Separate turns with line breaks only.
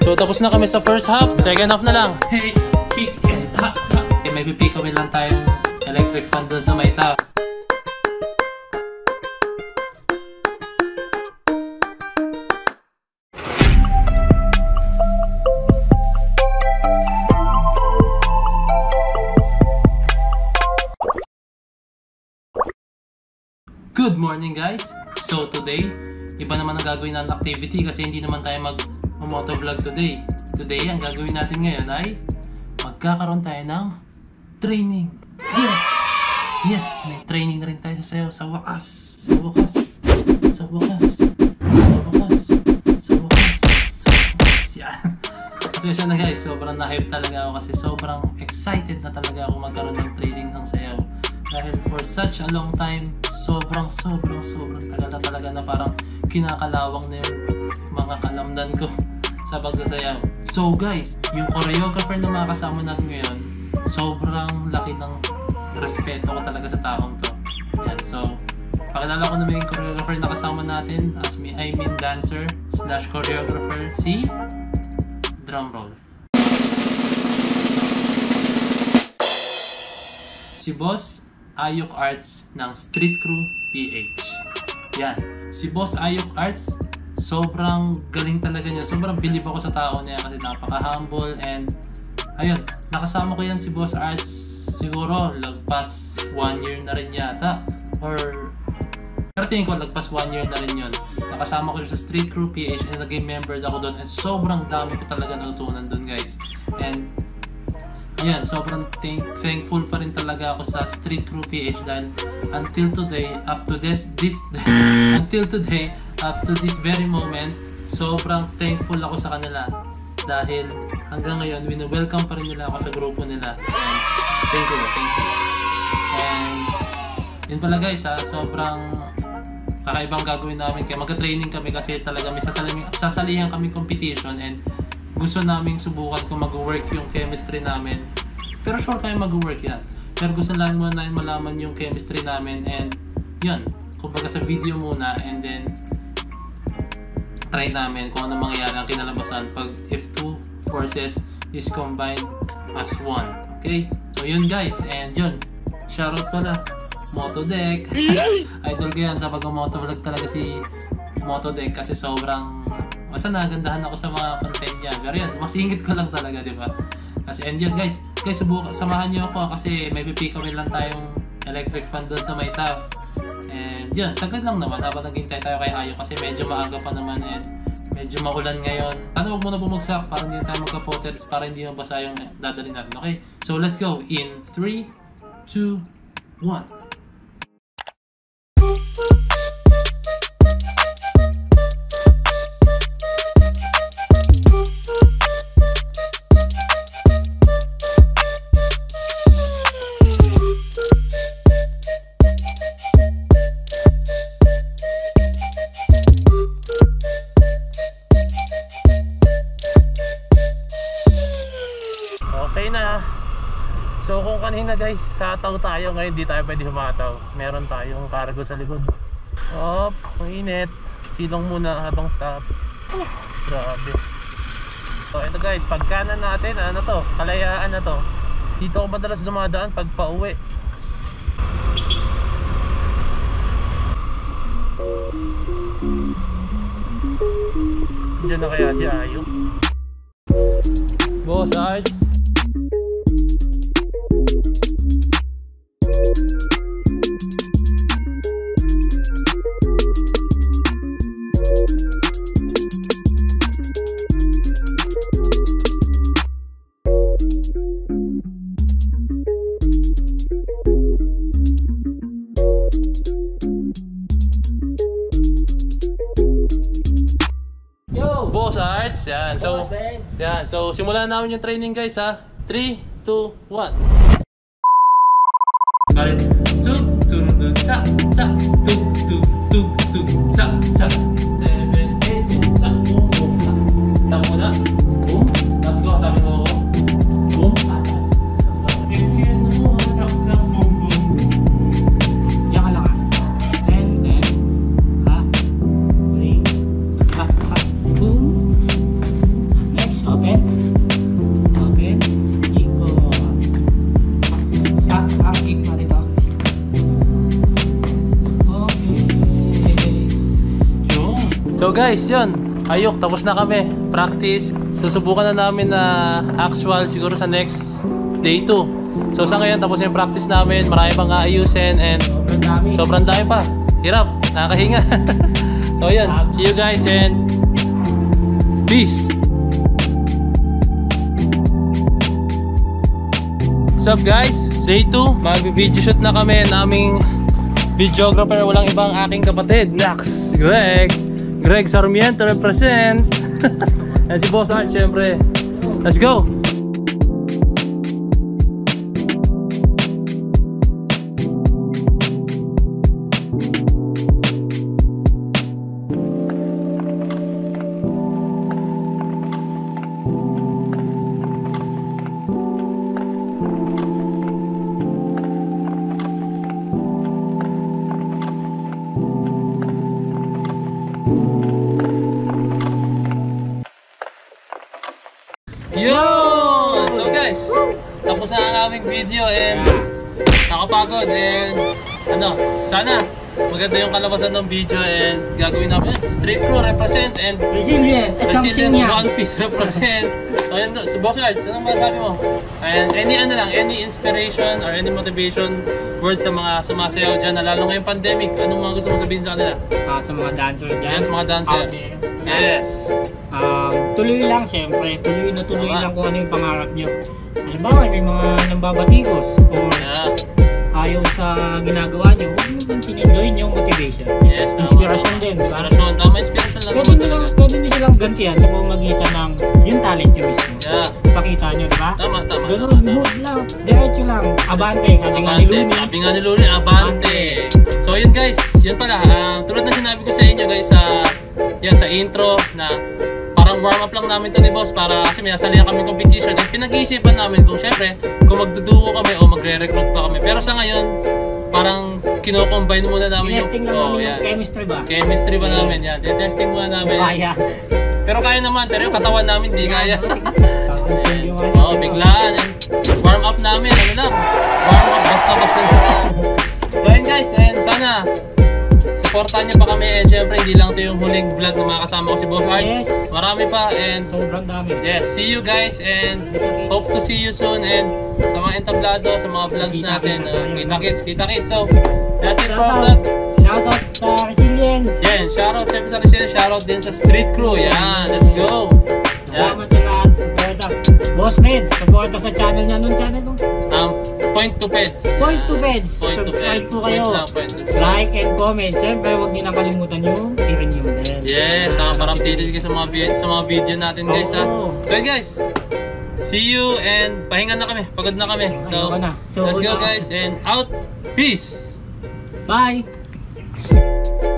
So tapos na kami sa first half, second half na lang. Hey, pick and ha. Okay, may pipick kami lang tayong electric fan doon sa may top. Good morning guys! So today, iba naman ang gagawin natin activity kasi hindi naman tayo mag-motovlog today. Today, ang gagawin natin ngayon ay magkakaroon tayo ng training. Yes! Yes! May training na rin tayo sa sayo sa wakas. Sa wakas. Sa wakas. Sa wakas. Sa wakas. Sa wakas. Yan. Kasi siya na guys, sobrang na-hype talaga ako kasi sobrang excited na talaga ako magkaroon ng training ng sayaw. Dahil for such a long time, sobrang tagal na talaga na parang kinakalawang na yung mga kalamnan ko sa pagsasayaw. So guys, yung choreographer na mga kasama natin ngayon, sobrang laki ng respeto ko talaga sa taong to. Yan, so pakilala ko naman yung choreographer na kasama natin, I mean dancer / choreographer, si drumroll. Si Boss Ayok Arts ng Street Crew PH. Yan. Si Boss Ayok Arts, sobrang galing talaga niya. Sobrang bilib ako sa tao niya kasi napaka-humble and ayun, nakasama ko yan si Boss Arts siguro lagpas 1 year na rin yata or pero tingin ko lagpas 1 year na rin yun. Nakasama ko sa Street Crew PH and naging member ako doon and sobrang dami ko talaga natutunan doon guys. And ayan, sobrang thankful pa rin talaga ako sa Street Crew PH dahil until today, up to this very moment, sobrang thankful ako sa kanila dahil hanggang ngayon, wini-welcome pa rin nila ako sa grupo nila. And thank you. And yun pala guys sobrang kakaibang gagawin namin kaya magka-training kami kasi talaga may sasalihan kami competition and gusto naming subukan kung mag-work yung chemistry namin. Pero sure kayo mag-work yan. Pero gusto lang muna malaman yung chemistry namin and yun. Kumbaga sa video muna and then try namin kung ano mangyayari ang kinalabasan pag if two forces is combined as one. Okay? So yun guys. And yun. Shoutout pala. Motodeck. Idol ko yan sa pag-motovlog talaga si Motodeck kasi sobrang basta nagandahan ako sa mga content niya. Pero yan, masingit ko lang talaga, di ba? Kasi and yun guys, samahan niyo ako kasi may pipick kami lang tayong electric fan doon sa may top. And yun, sagad lang naman habang naghintay tayo kay Ayo kasi medyo maaga pa naman and medyo maulan ngayon. Ano, wag muna bumagsak para hindi tayo magka-poters, para hindi mabasa yung dadalhin natin. Okay? So let's go in 3, 2, 1. Okay na. So kung kanina guys, sataw tayo, ngayon di tayo pwede humataw. Meron tayong cargo sa likod. Oh, mainit. Silong muna habang stop. Grabe. So ito guys, pagkanan natin, ano to? Kalayaan na to. Dito ako madalas dumadaan pag pauwi. Diyan na kaya si Ayo. Boss Arts. Boss Arts, yan. So, yan. So, simulan namin yung training guys ha. 3, 2, 1. Got it. 2, 2, 2, cha, cha, 2, 2, 2, 2, cha, cha. 7, 8, cha, boom, boom. Tama mo na. Boom. Let's go. Tama mo ako. Boom. Cha, cha, boom, boom. Diyan ka lang ha. 10, ha. 3, ha, ha. Boom. Next So guys, yun. Ayok, tapos na kami. Practice. Susubukan na namin na actual siguro sa next day 2. So sa ngayon, tapos yung practice namin. Marami pang aayusin and sobrang dami pa. Hirap, nakakahinga. So yun, see you guys and peace. What's up guys? Day 2, mag-video shoot na kami. Naming videographer, walang ibang aking kapatid, Nax, Greg Sarmiento represent. Yan si Boss Art syempre. Let's go! Yo! So guys, tapos na ang aming video and nakapagod and sana maganda yung kalabasan ng video and gagawin namin Street Crew represent and
Resilience
One Piece represent. So yun, so Boss Arts, anong masasabi mo? And any inspiration or any motivation words sa mga sumasayaw dyan na lalo ngayong pandemic, anong mga gusto mong sabihin sa kanila?
Sa mga dancer dyan.
Yes, mga dancer. Yes.
Tuloy lang siyempre, tuloy lang kung ano yung pangarap nyo. Halimbawa, may mga nambabatikos or ayaw sa ginagawa nyo, huwag nyo pansinin, gawin yung motivation.
Yes,
inspiration din.
Inspiration, tama, inspiration lang.
Pwede nyo silang gantihan sa pamamagitan ng yung talent nyo mismo.
Yeah.
Pakita nyo, diba?
Tama.
Ganun, move lang, diretso lang, abante, sabi nga ni Luni,
abante. So yun guys, yun pala, tulad na sinabi ko sa inyo guys, sa intro na parang warm up lang namin to ni Boss para kasi may nasalihan kami competition at pinag-iisipan namin kung syempre kung magduduo kami o magre-recruit pa kami, pero sa ngayon parang kino-combine muna namin
testing lang namin yung chemistry ba?
Chemistry ba namin yan, testing muna namin.
Kaya.
Pero kaya naman, pero yung katawan namin di kaya. Biglaan. Warm up namin, warm up basta. So yun guys, and sana supportan niyo pa kami and syempre hindi lang ito yung huling vlog na makakasama ko si Boss Arts.
Yes.
Marami pa and
sobrang dami.
Yes, see you guys and hope to see you soon and sa mga entablado, sa mga vlogs natin. Kita kits. So, that's it for vlog.
Shoutout sa Resilience.
Yan, shoutout syempre sa Resilience, shoutout din sa Street Crew. Yan, let's go.
Salamat sa lahat. Supporta. Boss Meds, supporta sa channel niya. Anong channel mo?
Point to Peds.
Subscribe po kayo. Like and comment. Siyempre, huwag niyo nakalimutan yung i-ring yung bell.
Yes, para updated kayo sa mga video natin guys. So guys, see you and pahinga na kami. Pagod na kami. So let's go guys and out. Peace.
Bye.